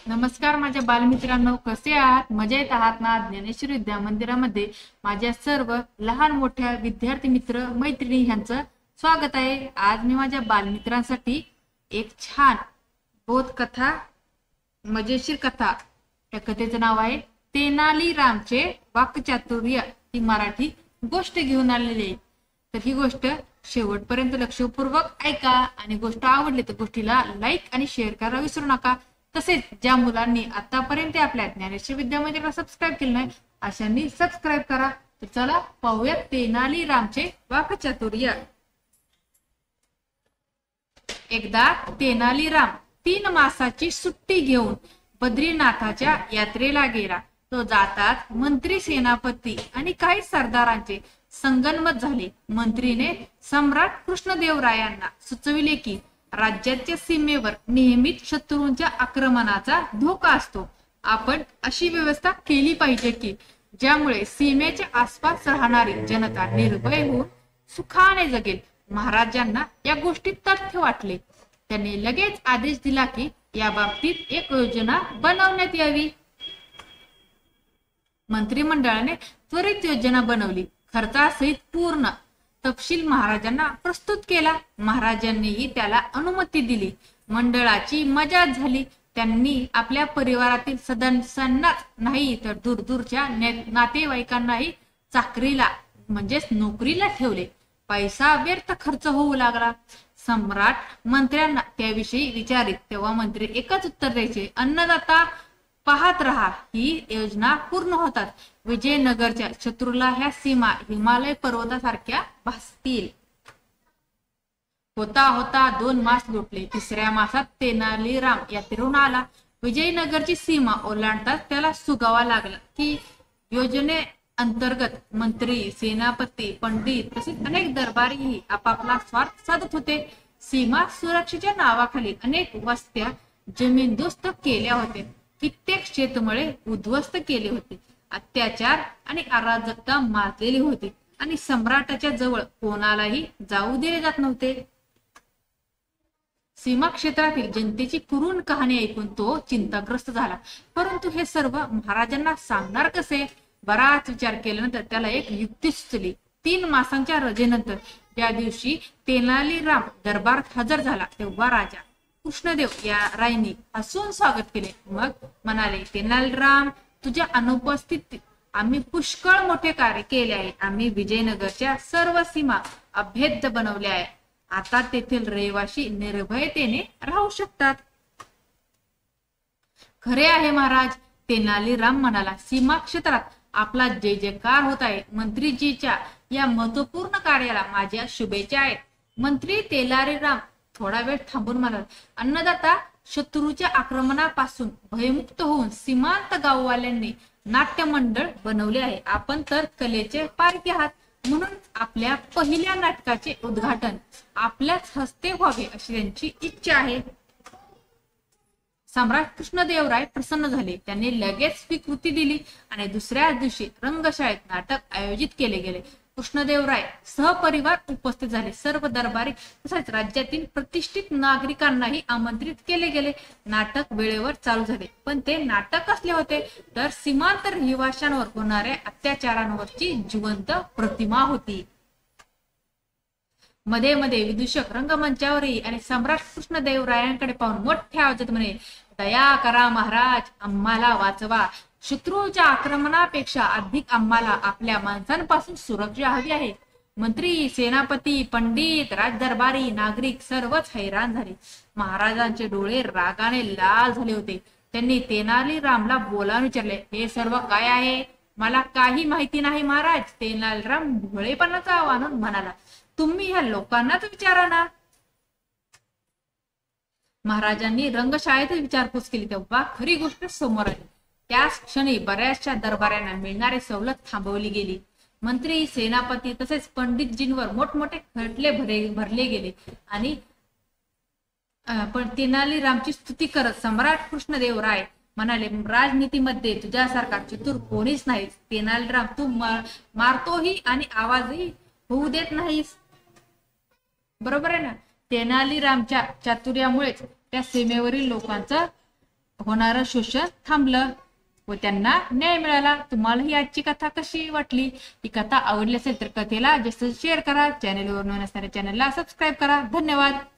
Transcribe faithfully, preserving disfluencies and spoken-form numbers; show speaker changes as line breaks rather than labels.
नमस्कार माझ्या बालमित्रांनो, कसे आहात? मजेत आहात ना? ज्ञानेश्वर विद्या मंदिरामध्ये माझ्या सर्व लहान मोठ्या विद्यार्थी मित्र मैत्रिणी यांचं स्वागत आहे। आज मी माझ्या बालमित्रांसाठी एक छान बोधकथा, मजेशीर कथा, त्या कथेचं नाव आहे तेनाली रामचे वाक्चातुर्य। ही मराठी गोष्ट घेऊन आलेली आहे, तर ही गोष्ट शेवटपर्यंत लक्षपूर्वक ऐका आणि गोष्ट आवडली तर गोष्टीला लाईक आणि शेअर करायला विसरू नका। तसेच ज्या मुलांनी आतापर्यंत आपल्या ज्ञानेश्वर विद्या मंदिराला सबस्क्राईब केलं नाही अशांनी सबस्क्राईब करा। तर चला पाहूया तेनाली रामचे वाक्चातुर्य। एकदा तेनाली राम तीन मासाची सुट्टी घेऊन बद्रीनाथाच्या यात्रेला गेला। तो जातात मंत्री, सेनापती आणि काही सरदारांचे संगनमत झाले। मंत्रीने सम्राट कृष्णदेवरायांना सुचविले की राज्याच्या सीमेवर नेहमीच शत्रूंच्या आक्रमणाचा धोका असतो। आपण अशी व्यवस्था केली पाहिजे की ज्यामुळे सीमेच्या आसपास राहणारी जनता निर्भय होऊन सुखाने जगेल। महाराजांना या गोष्टीत तथ्य वाटले। त्यांनी लगेच आदेश दिला की या बाबतीत एक योजना बनवण्यात यावी। मंत्रिमंडळाने त्वरित योजना बनवली। खर्चासहित पूर्ण तपशील महाराजांना प्रस्तुत केला। महाराजांनीही त्याला अनुमती दिली। मंडळाची मजा झाली। त्यांनी आपल्या परिवारातील सदस्यांनाच नाही तर दूरदूरच्या नातेवाईकांनाही चाकरीला म्हणजेच नोकरीला ठेवले। पैसा व्यर्थ खर्च होऊ लागला। सम्राट मंत्र्यांना त्याविषयी विचारित तेव्हा मंत्री एकच उत्तर द्यायचे, अन्नदाता पाहत रहा, ही योजना पूर्ण होतात विजयनगरच्या शत्रूला ह्या सीमा हिमालय पर्वतासारख्या भासतील। होता होता दोन मास लोटले। तिसऱ्या मासात तेनाली राम यात्रेहून आला। विजयनगरची सीमा ओलांडताच त्याला सुगावा लागला की योजने अंतर्गत मंत्री, सेनापती, पंडित तसेच अनेक दरबारीही आपापला स्वार्थ साधत होते। सीमा सुरक्षेच्या नावाखाली अनेक वस्त्या जमीनदोस्त केल्या होत्या। कित्येक शेतमळे उद्ध्वस्त केले होते। अत्याचार आणि अराजकता माजलेली होती आणि सम्राटाच्या जवळ कोणालाही जाऊ दिले जात नव्हते। सीमा क्षेत्रातील जनतेची करुण कहाणी ऐकून तो चिंताग्रस्त झाला। परंतु हे सर्व महाराजांना सांगणार कसे? बराच विचार केल्यानंतर त्याला एक युक्ती सुचली। तीन मासांच्या रजेनंतर ज्या दिवशी तेनाली राम दरबारात हजर झाला तेव्हा राजा कृष्णदेव या रायांनी हसून स्वागत केले। मग म्हणाले, तेनाली राम, तुझ्या अनुपस्थितीत आम्ही पुष्कळ मोठे कार्य केले आहे। आम्ही विजयनगरच्या सर्व सीमा अभेद्य बनवल्या आहे। आता तेथील रहिवासी निर्भयतेने राहू शकतात। खरे आहे महाराज, तेनाली राम म्हणाला, सीमा क्षेत्रात आपला जय जयकार होत आहे। मंत्रीजीच्या या महत्वपूर्ण कार्याला माझ्या शुभेच्छा आहेत। मंत्री तेनाली राम थोडा वेळ थांबून म्हणाला, अन्नदाता, शत्रूच्या आक्रमणापासून भयमुक्त होऊन सीमांत गाववाल्यांनी नाट्य मंडळ बनवले आहे। आपण तर कलेचे पारखे आहात, म्हणून आपल्या पहिल्या नाटकाचे उद्घाटन आपल्याच हस्ते व्हावे अशी त्यांची इच्छा आहे। सम्राट कृष्णदेवराय प्रसन्न झाले। त्यांनी लगेच स्वीकृती दिली आणि दुसऱ्या दिवशी रंगशाळेत नाटक आयोजित केले गेले। कृष्णदेवराय सहपरिवार उपस्थित झाले। सर्व दरबारी तसेच राज्यातील प्रतिष्ठित नागरिकांनाही आमंत्रित केले गेले। नाटक वेळेवर चालू झाले, पण ते नाटक कसले होते तर सीमांत रहिवाशांवर होणाऱ्या अत्याचारांवरची जिवंत प्रतिमा होती। मध्ये मध्ये विदूषक रंगमंचावरही आणि सम्राट कृष्णदेवरायांकडे पाहून मोठ्या आवाजात म्हणे, दया करा महाराज, आम्हाला वाचवा। शत्रूच्या आक्रमणापेक्षा अधिक आम्हाला आपल्या माणसांपासून सुरक्षा हवी आहे। मंत्री, सेनापती, पंडित, राजदरबारी, नागरिक सर्वच हैराण झाले। महाराजांचे डोळे रागाने लाल झाले होते। त्यांनी तेनाली रामला बोलावून विचारले, हे सर्व काय आहे? मला काही माहिती नाही महाराज। तेनाली राम भोळेपणाचा आवाहन म्हणाला, तुम्ही ह्या लोकांनाच विचारा ना। महाराजांनी रंगशाळेत विचारपूस केली तेव्हा खरी गोष्ट समोर आली। त्याच क्षणी बऱ्याचशा दरबाऱ्यांना मिळणारी सवलत थांबवली गेली। मंत्री, सेनापती तसेच पंडितजींवर मोठमोठे खटले भरे भरले गेले आणि पण तेनाली रामची स्तुती करत सम्राट कृष्णदेवराय म्हणाले, राजनीतीमध्ये तुझ्यासारखा चतुर कोणीच नाही। तेनाली राम, तू मारतोही आणि आवाजही होऊ देत नाहीस, बरोबर आहे ना? तेनाली रामच्या चातुर्यामुळेच त्या सीमेवरील लोकांचा होणारं शोषण थांबलं व त्यांना न्याय मिळाला। तुम्हाला ही आजची कथा कशी वाटली? ही कथा आवडली असेल तर कथेला जास्त शेअर करा, चॅनलवर नवीन असणाऱ्या चॅनलला सबस्क्राईब करा। धन्यवाद।